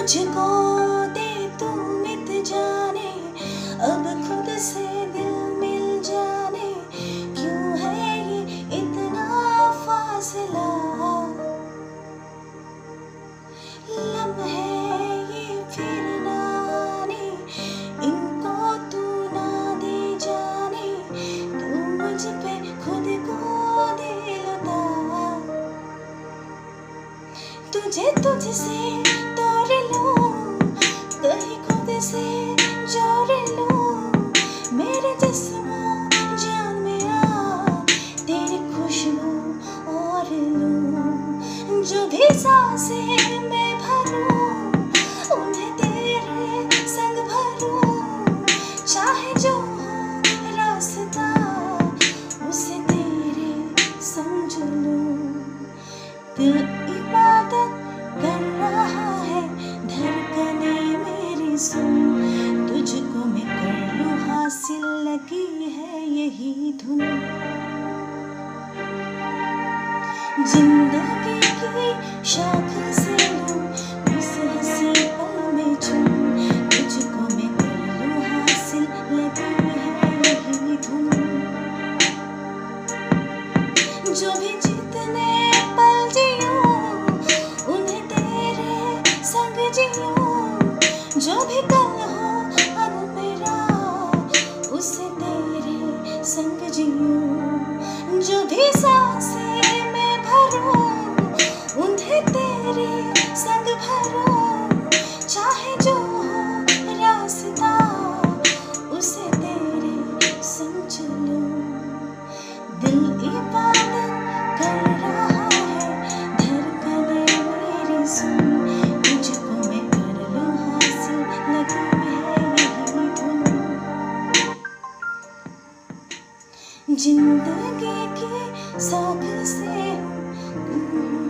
मुझको दे तू मिट जाने, अब खुद से दिल मिल जाने, क्यों है ये इतना फासला। लम्हे ये फिर ना आने, इनको तू ना दे जाने, तू मुझ पे खुद को दे लुटा। तुझे तुझसे तोड़ लूं, कहीं खुद से जोड़ लूं, मेरे जिस्म जान में आ तेरी खुशबू और लूं। जो भी सांसें मैं भरूं, उन्हें तेरे संग भरूं, चाहे जो हो रास्ता उसे तेरे समझ लूं। दिल इबादत कर रहा है, धड़कने मेरी सुन, तुझको मैं कर लूं हासिल, लगी है यही धुन। जिंदगी की शाख से लूं, उस हंसी पल में चूम, तुझको मैं कर लूं हासिल, लगी है यही धुन। जो भी जितने पल जियूं, उन्हें तेरे संग जियूं, जो भी कल हो अब मेरा, उसे तेरे संग जियूं। जो भी सांसें मैं भरूं, उन्हें तेरे संग भरूं, चाहे जो हो रास्ता उसे तेरे संग चलूं। दिल इबादत कर रहा है, धड़कने मेरी सुन, तुझको मैं कर लूं हासिल, लगी है यही धुन। जिंदगी की साख से